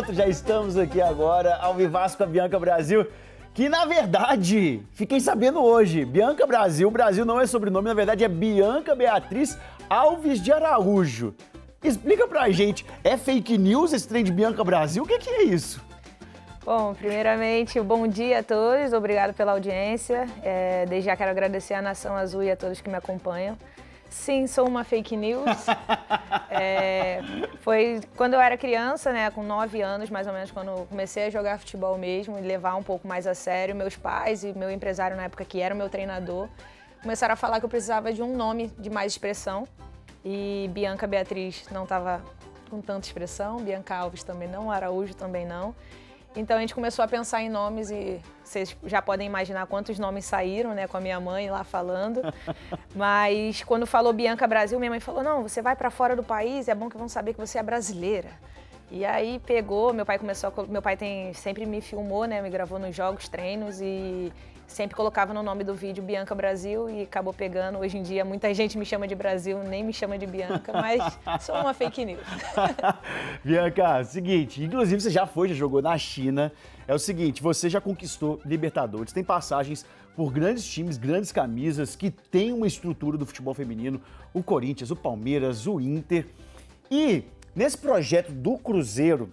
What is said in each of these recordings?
pronto, já estamos aqui agora ao vivaço com a Bianca Brasil, que na verdade, fiquei sabendo hoje, Bianca Brasil, Brasil não é sobrenome, na verdade é Bianca Beatriz Alves de Araújo. Explica pra gente, é fake news esse trem de Bianca Brasil? O que é isso? Bom, primeiramente, bom dia a todos, obrigado pela audiência. Desde já quero agradecer à Nação Azul e a todos que me acompanham. Sim, sou uma fake news. Foi quando eu era criança, né, com 9 anos, mais ou menos, quando eu comecei a jogar futebol mesmo e levar um pouco mais a sério. Meus pais e meu empresário na época, que era o meu treinador, começaram a falar que eu precisava de um nome de mais expressão. E Bianca Beatriz não estava com tanta expressão, Bianca Alves também não, Araújo também não. Então a gente começou a pensar em nomes e vocês já podem imaginar quantos nomes saíram, né, com a minha mãe lá falando. Mas quando falou Bianca Brasil, minha mãe falou: não, você vai para fora do país, é bom que vão saber que você é brasileira. E aí pegou, meu pai sempre me filmou, né, me gravou nos jogos, treinos e sempre colocava no nome do vídeo Bianca Brasil e acabou pegando. Hoje em dia muita gente me chama de Brasil, nem me chama de Bianca, mas sou uma fake news. Bianca, seguinte, inclusive você já jogou na China. É o seguinte, você já conquistou Libertadores, tem passagens por grandes times, grandes camisas, que tem uma estrutura do futebol feminino, o Corinthians, o Palmeiras, o Inter. E nesse projeto do Cruzeiro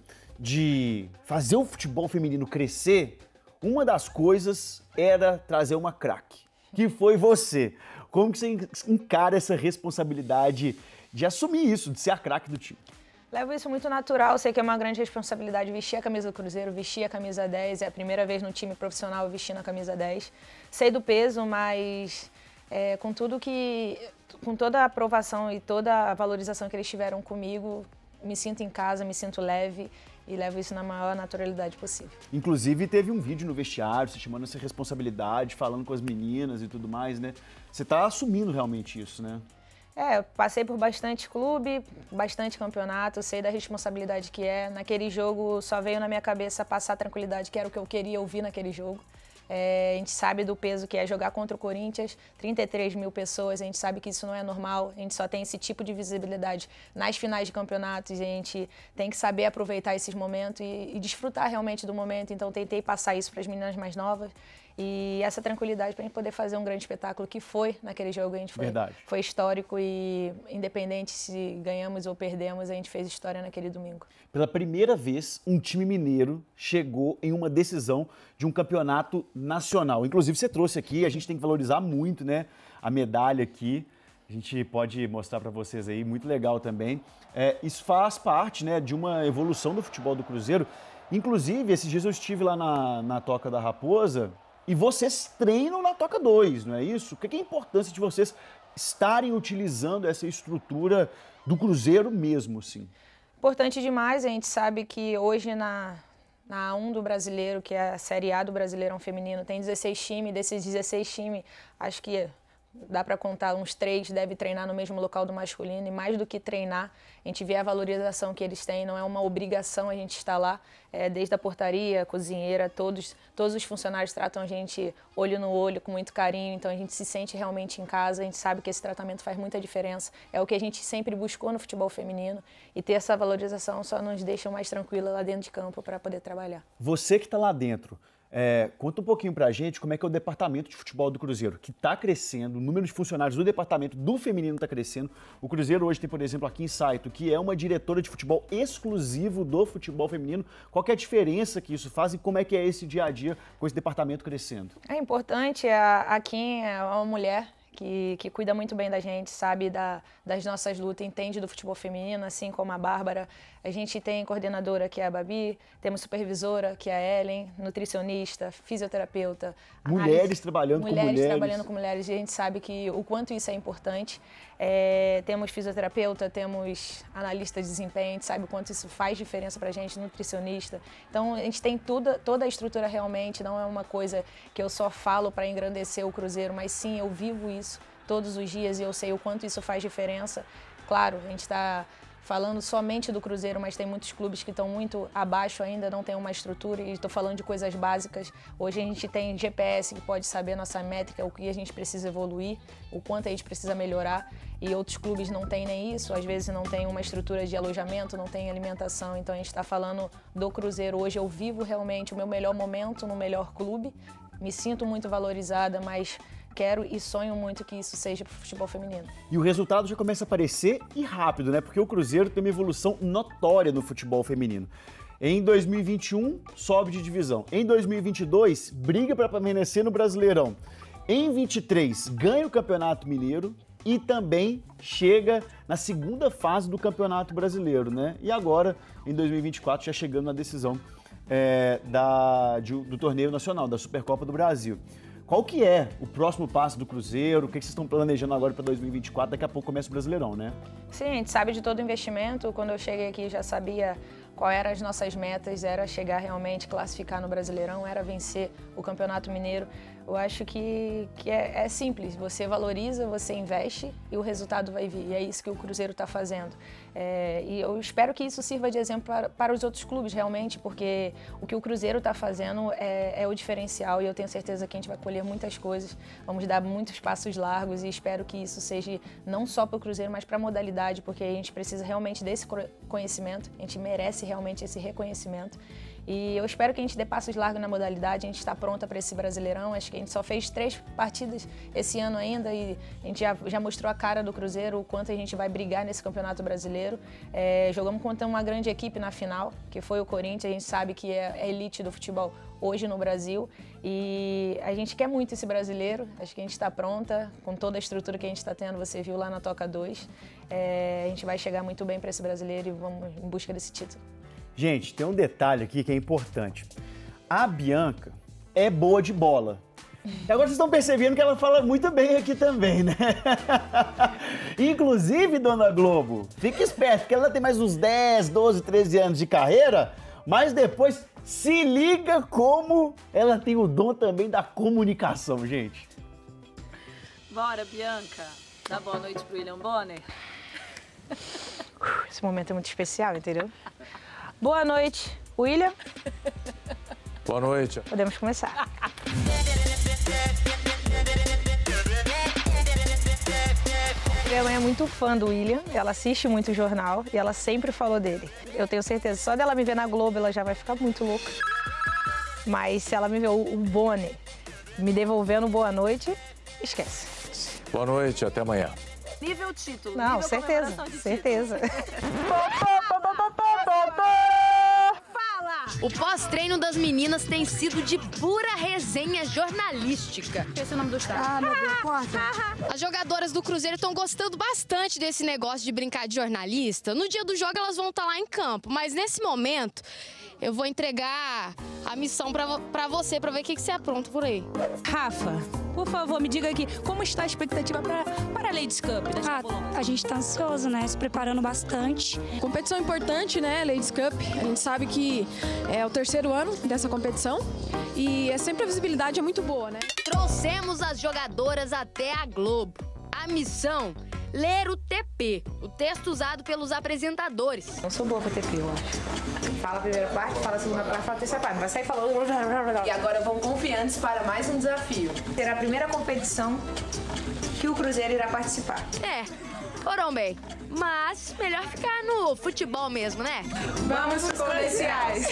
de fazer o futebol feminino crescer, uma das coisas era trazer uma craque, que foi você. Como que você encara essa responsabilidade de assumir isso, de ser a craque do time? Levo isso muito natural, sei que é uma grande responsabilidade vestir a camisa do Cruzeiro, vestir a camisa 10, é a primeira vez no time profissional vestindo a camisa 10. Sei do peso, mas com toda a aprovação e toda a valorização que eles tiveram comigo, me sinto em casa, me sinto leve e levo isso na maior naturalidade possível. Inclusive teve um vídeo no vestiário, você chamando essa responsabilidade, falando com as meninas e tudo mais, né? Você tá assumindo realmente isso, né? Passei por bastante clube, bastante campeonato, sei da responsabilidade que é. Naquele jogo só veio na minha cabeça passar tranquilidade, que era o que eu queria ouvir naquele jogo. A gente sabe do peso que é jogar contra o Corinthians, 33 mil pessoas, a gente sabe que isso não é normal, a gente só tem esse tipo de visibilidade nas finais de campeonatos e a gente tem que saber aproveitar esses momentos e desfrutar realmente do momento. Então tentei passar isso para as meninas mais novas e essa tranquilidade para a gente poder fazer um grande espetáculo que foi naquele jogo. A gente foi histórico e independente se ganhamos ou perdemos, a gente fez história naquele domingo. Pela primeira vez, um time mineiro chegou em uma decisão de um campeonato nacional. Inclusive, você trouxe aqui, a gente tem que valorizar muito, né, a medalha aqui. A gente pode mostrar para vocês aí, muito legal também. Isso faz parte, né, de uma evolução do futebol do Cruzeiro. Inclusive, esses dias eu estive lá na Toca da Raposa e vocês treinam na Toca 2, não é isso? O que é a importância de vocês estarem utilizando essa estrutura do Cruzeiro mesmo, assim? Importante demais, a gente sabe que hoje na A1 do Brasileiro, que é a Série A do Brasileirão Feminino, tem 16 times, desses 16 times, acho que dá para contar uns 3 deve treinar no mesmo local do masculino e mais do que treinar, a gente vê a valorização que eles têm, não é uma obrigação a gente estar lá, desde a portaria, a cozinheira, todos os funcionários tratam a gente olho no olho, com muito carinho, então a gente se sente realmente em casa, a gente sabe que esse tratamento faz muita diferença, é o que a gente sempre buscou no futebol feminino e ter essa valorização só nos deixa mais tranquila lá dentro de campo para poder trabalhar. Você que está lá dentro, conta um pouquinho pra gente como é que é o departamento de futebol do Cruzeiro, que está crescendo, o número de funcionários do departamento do feminino está crescendo. O Cruzeiro hoje tem, por exemplo, aqui em Saito, que é uma diretora de futebol exclusivo do futebol feminino. Qual que é a diferença que isso faz e como é que é esse dia a dia com esse departamento crescendo? É importante, a Kim é uma mulher que cuida muito bem da gente, sabe das nossas lutas, entende do futebol feminino, assim como a Bárbara. A gente tem coordenadora, que é a Babi, temos supervisora, que é a Ellen, nutricionista, fisioterapeuta. Mulheres trabalhando com mulheres. Mulheres trabalhando com mulheres, e a gente sabe que o quanto isso é importante. Temos fisioterapeuta, temos analista de desempenho, a gente sabe o quanto isso faz diferença pra gente, nutricionista. Então a gente tem toda a estrutura realmente, não é uma coisa que eu só falo para engrandecer o Cruzeiro, mas sim, eu vivo isso todos os dias e eu sei o quanto isso faz diferença. Claro, a gente está falando somente do Cruzeiro, mas tem muitos clubes que estão muito abaixo ainda, não tem uma estrutura, e estou falando de coisas básicas. Hoje a gente tem GPS que pode saber a nossa métrica, o que a gente precisa evoluir, o quanto a gente precisa melhorar, e outros clubes não têm nem isso, às vezes não tem uma estrutura de alojamento, não tem alimentação, então a gente está falando do Cruzeiro. Hoje eu vivo realmente o meu melhor momento no melhor clube, me sinto muito valorizada, mas quero e sonho muito que isso seja para o futebol feminino. E o resultado já começa a aparecer e rápido, né? Porque o Cruzeiro tem uma evolução notória no futebol feminino. Em 2021, sobe de divisão. Em 2022, briga para permanecer no Brasileirão. Em 23, ganha o Campeonato Mineiro e também chega na segunda fase do Campeonato Brasileiro, né? E agora, em 2024, já chegando na decisão do torneio nacional, da Supercopa do Brasil. Qual que é o próximo passo do Cruzeiro? O que vocês estão planejando agora para 2024? Daqui a pouco começa o Brasileirão, né? Sim, a gente sabe de todo o investimento. Quando eu cheguei aqui já sabia quais eram as nossas metas, era chegar realmente, classificar no Brasileirão, era vencer o Campeonato Mineiro. Eu acho que é simples, você valoriza, você investe e o resultado vai vir. E é isso que o Cruzeiro está fazendo. E eu espero que isso sirva de exemplo para os outros clubes, realmente, porque o que o Cruzeiro está fazendo é o diferencial, e eu tenho certeza que a gente vai colher muitas coisas, vamos dar muitos passos largos, e espero que isso seja não só para o Cruzeiro, mas para a modalidade, porque a gente precisa realmente desse conhecimento, a gente merece realmente esse reconhecimento. E eu espero que a gente dê passos largos na modalidade, a gente está pronta para esse Brasileirão. Acho que a gente só fez 3 partidas esse ano ainda e a gente já mostrou a cara do Cruzeiro, o quanto a gente vai brigar nesse Campeonato Brasileiro. Jogamos contra uma grande equipe na final, que foi o Corinthians. A gente sabe que é a elite do futebol hoje no Brasil e a gente quer muito esse brasileiro. Acho que a gente está pronta, com toda a estrutura que a gente está tendo, você viu lá na Toca 2. A gente vai chegar muito bem para esse brasileiro e vamos em busca desse título. Gente, tem um detalhe aqui que é importante. A Bianca é boa de bola. E agora vocês estão percebendo que ela fala muito bem aqui também, né? Inclusive, Dona Globo, fique esperto, porque ela tem mais uns 10, 12, 13 anos de carreira, mas depois se liga como ela tem o dom também da comunicação, gente. Bora, Bianca. Dá boa noite pro William Bonner. Esse momento é muito especial, entendeu? Boa noite, William. Boa noite. Podemos começar. Minha mãe é muito fã do William, ela assiste muito o jornal e ela sempre falou dele. Eu tenho certeza, só dela me ver na Globo, ela já vai ficar muito louca. Mas se ela me ver o Bonner me devolvendo boa noite, esquece. Boa noite, até amanhã. Nível título. Não, nível certeza, certeza. O pós-treino das meninas tem sido de pura resenha jornalística. Esse é o nome do estado. Ah, meu Deus, corta. As jogadoras do Cruzeiro estão gostando bastante desse negócio de brincar de jornalista. No dia do jogo elas vão estar lá em campo, mas nesse momento eu vou entregar a missão pra você, pra ver o que você apronta por aí. Rafa, por favor, me diga aqui, como está a expectativa para a Ladies Cup? A gente está ansioso, né? Se preparando bastante. Competição importante, né? Ladies Cup. A gente sabe que é o 3º ano dessa competição e sempre a visibilidade é muito boa, né? Trouxemos as jogadoras até a Globo. A missão: ler o TP, o texto usado pelos apresentadores. Não sou boa pra TP, eu acho. Fala a primeira parte, fala a segunda parte, fala a terceira parte. Vai sair falando. E agora vão confiantes para mais um desafio. Será a primeira competição que o Cruzeiro irá participar. Foram bem. Mas melhor ficar no futebol mesmo, né? Vamos pros comerciais.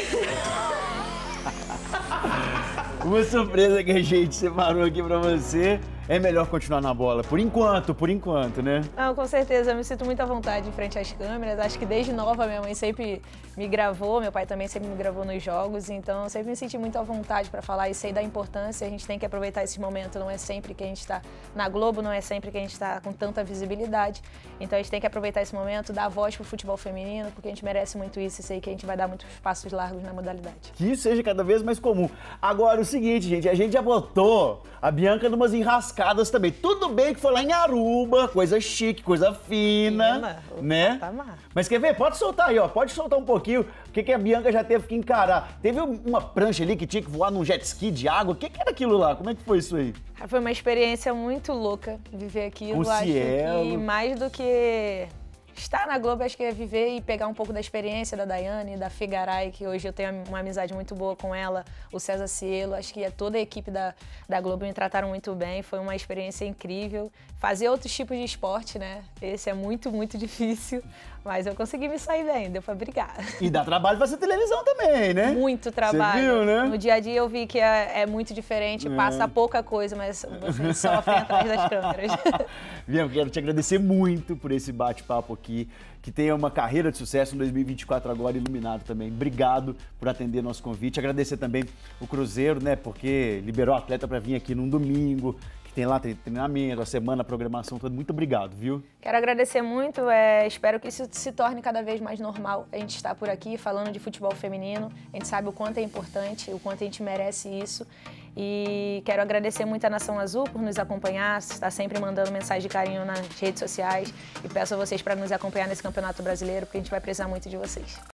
Uma surpresa que a gente separou aqui pra você. É melhor continuar na bola, por enquanto, né? Não, com certeza, eu me sinto muito à vontade em frente às câmeras. Acho que desde nova minha mãe sempre me gravou, meu pai também sempre me gravou nos jogos, então eu sempre me senti muito à vontade para falar e sei da importância. A gente tem que aproveitar esse momento, não é sempre que a gente está na Globo, não é sempre que a gente está com tanta visibilidade. Então a gente tem que aproveitar esse momento, dar voz pro futebol feminino, porque a gente merece muito isso e sei que a gente vai dar muitos passos largos na modalidade. Que isso seja cada vez mais comum. Agora, o seguinte, gente, a gente já botou a Bianca numas enrascadas também. Tudo bem que foi lá em Aruba, coisa chique, coisa fina, né? Mas quer ver? Pode soltar aí, ó. Pode soltar um pouquinho. O que a Bianca já teve que encarar? Teve uma prancha ali que tinha que voar num jet ski de água. O que era aquilo lá? Como é que foi isso aí? Foi uma experiência muito louca viver aquilo. O Acho Cielo. que mais do que estar na Globo, acho que é viver e pegar um pouco da experiência da Daiane, da Fê Garay, que hoje eu tenho uma amizade muito boa com ela, o César Cielo, acho que toda a equipe da Globo me trataram muito bem, foi uma experiência incrível. Fazer outros tipos de esporte, né? Esse é muito, muito difícil, mas eu consegui me sair bem, deu pra brigar. E dá trabalho fazer televisão também, né? Muito trabalho. Você viu, né? No dia a dia eu vi que é muito diferente, passa pouca coisa, mas vocês sofrem atrás das câmeras. Bianca, quero te agradecer muito por esse bate-papo aqui. Que tenha uma carreira de sucesso em 2024 agora, iluminado também. Obrigado por atender nosso convite. Agradecer também o Cruzeiro, né? Porque liberou o atleta para vir aqui num domingo, que tem lá treinamento, a semana, a programação toda. Muito obrigado, viu? Quero agradecer muito, espero que isso se torne cada vez mais normal. A gente está por aqui falando de futebol feminino, a gente sabe o quanto é importante, o quanto a gente merece isso. E quero agradecer muito a Nação Azul por nos acompanhar, está sempre mandando mensagem de carinho nas redes sociais. E peço a vocês para nos acompanhar nesse Campeonato Brasileiro, porque a gente vai precisar muito de vocês.